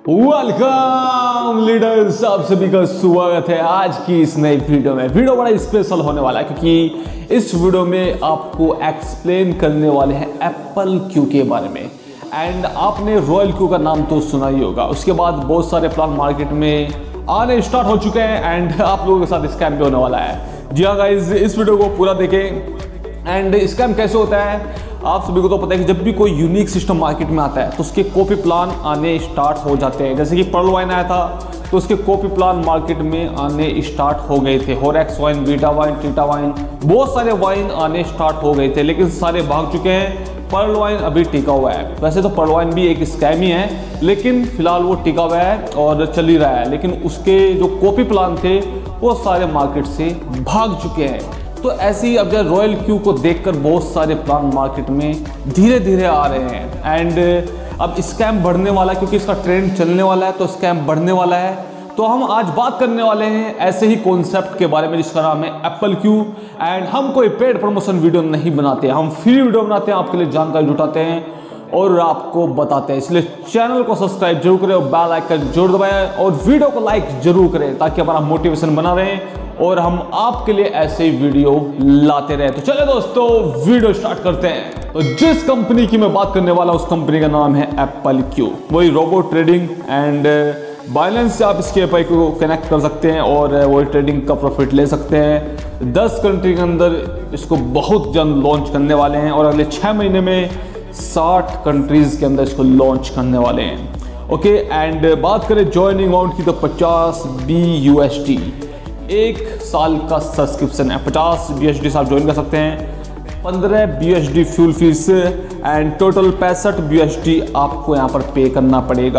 Welcome leaders, आप सभी का स्वागत है आज की इस नई वीडियो में। वीडियो बड़ा स्पेशल होने वाला है क्योंकि इस वीडियो में आपको एक्सप्लेन करने वाले हैं एप्पल क्यू के बारे में। एंड आपने रॉयल क्यू का नाम तो सुना ही होगा। उसके बाद बहुत सारे प्लान मार्केट में आने स्टार्ट हो चुके हैं एंड आप लोगों के साथ स्कैम भी होने वाला है। जी हाँ गाइज, इस वीडियो को पूरा देखें। एंड स्कैम कैसे होता है आप सभी को तो पता है कि जब भी कोई यूनिक सिस्टम मार्केट में आता है तो उसके कॉपी प्लान आने स्टार्ट हो जाते हैं। जैसे कि पर्ल वाइन आया था तो उसके कॉपी प्लान मार्केट में आने स्टार्ट हो गए थे। होरेक्स wine, beta wine, theta wine, बहुत सारे वाइन आने स्टार्ट हो गए थे, लेकिन सारे भाग चुके हैं। पर्ल वाइन अभी टिका हुआ है। वैसे तो पर्ल वाइन भी एक स्कैम ही है, लेकिन फिलहाल वो टिका हुआ है और चल ही रहा है। लेकिन उसके जो कॉपी प्लान थे वो सारे मार्केट से भाग चुके हैं। तो ऐसे ही अब जब रॉयल क्यू को देखकर बहुत सारे प्लान मार्केट में धीरे धीरे आ रहे हैं। एंड अब स्कैम बढ़ने वाला है क्योंकि इसका ट्रेंड चलने वाला है, तो स्कैम बढ़ने वाला है। तो हम आज बात करने वाले हैं ऐसे ही कॉन्सेप्ट के बारे में जिसका नाम है एप्पल क्यू। एंड हम कोई पेड प्रमोशन वीडियो नहीं बनाते, हम फ्री वीडियो बनाते हैं, आपके लिए जानकारी जुटाते हैं और आपको बताते हैं। इसलिए चैनल को सब्सक्राइब जरूर करें और बेल आइकन जरूर दबाएं और वीडियो को लाइक जरूर करें ताकि हमारा मोटिवेशन बना रहे और हम आपके लिए ऐसे ही वीडियो लाते रहे। तो चलिए दोस्तों वीडियो स्टार्ट करते हैं। तो जिस कंपनी की मैं बात करने वाला हूं उस कंपनी का नाम है एप्पल क्यू। वही रोबोट ट्रेडिंग एंड बाइनेंस से आप इसके एपीआई को कनेक्ट कर सकते हैं और वही ट्रेडिंग का प्रॉफिट ले सकते हैं। 10 कंट्री के अंदर इसको बहुत जल्द लॉन्च करने वाले हैं और अगले 6 महीने में 60 कंट्रीज के अंदर इसको लॉन्च करने वाले हैं। ओके, एंड बात करें ज्वाइनिंग अमाउंट की तो 50 BUSD एक साल का सब्सक्रिप्शन है। 50 BUSD से आप ज्वाइन कर सकते हैं। 15 BUSD fuel fees and total 65 BUSD आपको यहाँ पर पे करना पड़ेगा।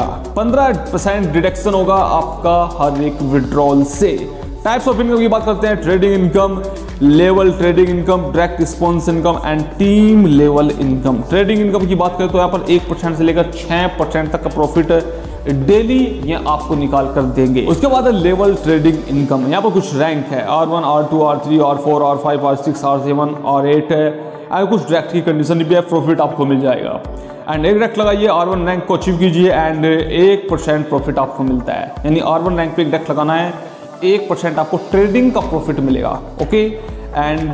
15% डिडक्शन होगा आपका हर एक विड्रॉल से। टाइप्स ऑफ इनकम की बात करते हैं, trading income, level trading income, direct response income and team level income. Trading income की बात करें तो यहाँ पर 1% से लेकर 6% तक का प्रॉफिट डेली ये आपको निकाल कर देंगे। उसके बाद लेवल ट्रेडिंग इनकम, यहाँ पर कुछ रैंक है R1, R2, R3, R4, R5, R6, R7, R8 है। और कुछ डायरेक्ट की कंडीशन भी है, प्रॉफिट आपको मिल जाएगा। एंड एक डायरेक्ट लगाइए, R1 रैंक को अचीव कीजिए एंड 1% प्रॉफिट आपको मिलता है। यानी R1 रैंक पे एक डायरेक्ट लगाना है, 1% आपको ट्रेडिंग का प्रॉफिट मिलेगा। ओके, एंड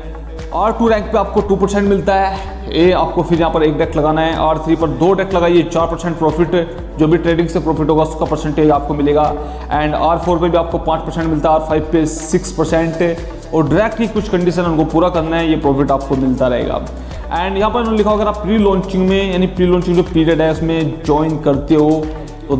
R2 रैंक पे आपको 2% मिलता है। आपको फिर यहाँ पर एक डेक लगाना है। R3 पर 2 डेक लगाइए, 4% प्रॉफिट, जो भी ट्रेडिंग से प्रॉफिट होगा उसका परसेंटेज आपको मिलेगा। एंड R4 पे भी आपको 5% मिलता है, R5 पे 6% और डायरेक्ट की कुछ कंडीशन उनको पूरा करना है, ये प्रॉफिट आपको मिलता रहेगा। एंड यहाँ पर उन्होंने लिखा अगर आप प्री लॉन्चिंग में, यानी प्री लॉन्चिंग जो पीरियड है उसमें ज्वाइन करते हो तो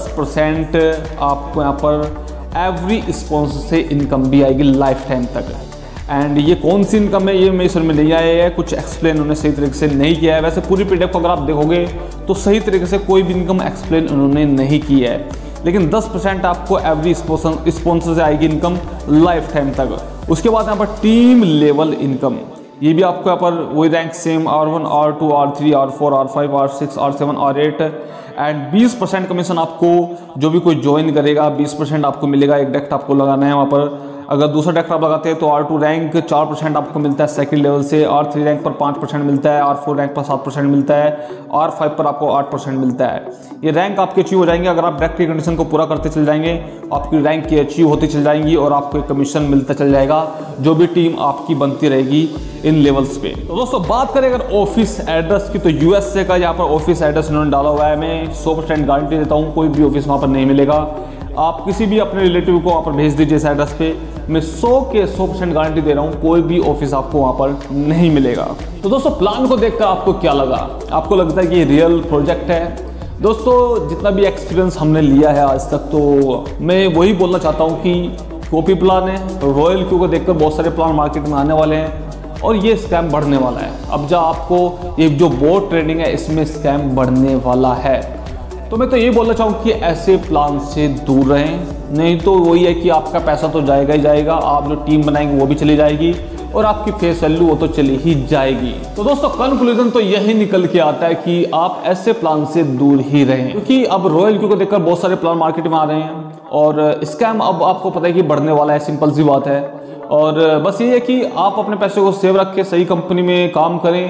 10% आपको यहाँ पर एवरी स्पॉन्सर से इनकम भी आएगी लाइफ टाइम तक। एंड ये कौन सी इनकम है ये मेरे समझ में नहीं आया है, कुछ एक्सप्लेन उन्होंने सही तरीके से नहीं किया है। वैसे पूरी पीडीएफ को अगर आप देखोगे तो सही तरीके से कोई भी इनकम एक्सप्लेन उन्होंने नहीं की है, लेकिन 10% आपको एवरी स्पॉन्सर से आएगी इनकम लाइफ टाइम तक। उसके बाद यहाँ पर टीम लेवल इनकम, ये भी आपको यहाँ पर वही rank same R1, R2, R3, R4, R5, R6, R7, R8 and 20% commission आपको जो भी कोई ज्वाइन करेगा 20% आपको मिलेगा। एक डायरेक्ट आपको लगाना है वहाँ पर। अगर दूसरा डायरेक्ट आप लगाते हैं तो R2 रैंक 4% आपको मिलता है सेकंड लेवल से, R3 रैंक पर 5% मिलता है, R4 रैंक पर 7% मिलता है, R5 पर आपको 8% मिलता है। ये रैंक आपके अचीव हो जाएंगे अगर आप डायरेक्ट की कंडीशन को पूरा करते चल जाएंगे, आपकी रैंक की अचीव होती चल जाएंगी और आपको एक कमीशन मिलता चल जाएगा जो भी टीम आपकी बनती रहेगी इन लेवल्स पे। तो दोस्तों बात करें अगर ऑफिस एड्रेस की तो USA का यहाँ पर ऑफिस एड्रेस उन्होंने डाला हुआ है। मैं 100% गारंटी देता हूँ कोई भी ऑफिस वहाँ पर नहीं मिलेगा। आप किसी भी अपने रिलेटिव को वहाँ पर भेज दीजिए इस एड्रेस पे, मैं 100% गारंटी दे रहा हूँ कोई भी ऑफिस आपको वहाँ पर नहीं मिलेगा। तो दोस्तों प्लान को देखकर आपको क्या लगा? आपको लगता है कि ये रियल प्रोजेक्ट है? दोस्तों जितना भी एक्सपीरियंस हमने लिया है आज तक, तो मैं वही बोलना चाहता हूँ कि कॉपी प्लान है। तो रॉयल क्यू को देखकर बहुत सारे प्लान मार्केट में आने वाले हैं और ये स्कैम बढ़ने वाला है। अब जब आपको ये जो बोट ट्रेडिंग है इसमें स्कैम बढ़ने वाला है, तो मैं तो ये बोलना चाहूँ कि ऐसे प्लान से दूर रहें, नहीं तो वही है कि आपका पैसा तो जाएगा ही जाएगा, आप जो टीम बनाएंगे वो भी चली जाएगी और आपकी फेस वैल्यू वो तो चली ही जाएगी। तो दोस्तों कंक्लूजन तो यही निकल के आता है कि आप ऐसे प्लान से दूर ही रहें, क्योंकि अब रॉयल क्यू को देखकर बहुत सारे प्लान मार्केट में आ रहे हैं और स्कैम अब आपको पता है कि बढ़ने वाला है, सिंपल सी बात है। और बस ये है कि आप अपने पैसे को सेव रख के सही कंपनी में काम करें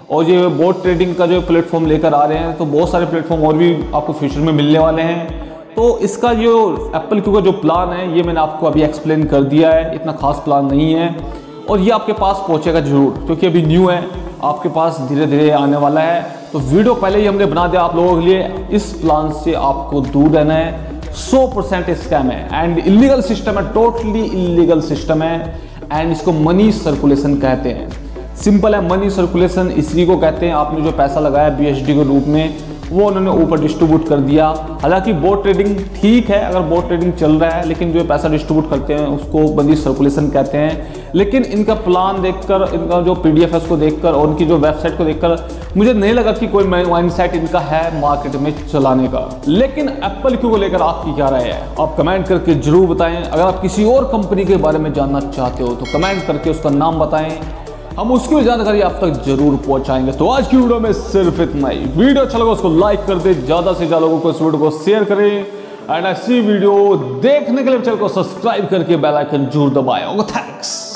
और ये बोट ट्रेडिंग का जो प्लेटफॉर्म लेकर आ रहे हैं, तो बहुत सारे प्लेटफॉर्म और भी आपको फ्यूचर में मिलने वाले हैं। तो इसका जो एप्पल क्यू का जो प्लान है ये मैंने आपको अभी एक्सप्लेन कर दिया है, इतना खास प्लान नहीं है और ये आपके पास पहुंचेगा जरूर, क्योंकि अभी न्यू है, आपके पास धीरे धीरे आने वाला है। तो वीडियो पहले ही हमने बना दिया आप लोगों के लिए। इस प्लान से आपको दूर रहना है, 100% स्कैम है एंड इलीगल सिस्टम है, टोटली इलीगल सिस्टम है एंड इसको मनी सर्कुलेशन कहते हैं। सिंपल है, मनी सर्कुलेशन इसी को कहते हैं। आपने जो पैसा लगाया BSD के रूप में वो उन्होंने ऊपर डिस्ट्रीब्यूट कर दिया। हालांकि बोट ट्रेडिंग ठीक है, अगर बोट ट्रेडिंग चल रहा है, लेकिन जो पैसा डिस्ट्रीब्यूट करते हैं उसको मनी सर्कुलेशन कहते हैं। लेकिन इनका प्लान देखकर, इनका जो PDF है उसको देखकर और उनकी जो वेबसाइट को देखकर मुझे नहीं लगा कि कोई माइंडसेट इनका है मार्केट में चलाने का। लेकिन एप्पल क्यू को लेकर आपकी क्या राय है, आप कमेंट करके जरूर बताएं। अगर आप किसी और कंपनी के बारे में जानना चाहते हो तो कमेंट करके उसका नाम बताएं, हम उसकी भी जानकारी आप तक जरूर पहुंचाएंगे। तो आज की वीडियो में सिर्फ इतना ही। वीडियो अच्छा लगा उसको लाइक कर दे, ज्यादा से ज्यादा लोगों को इस वीडियो को शेयर करें एंड ऐसी वीडियो देखने के लिए चैनल को सब्सक्राइब करके बेल आइकन जरूर दबाएं। थैंक्स।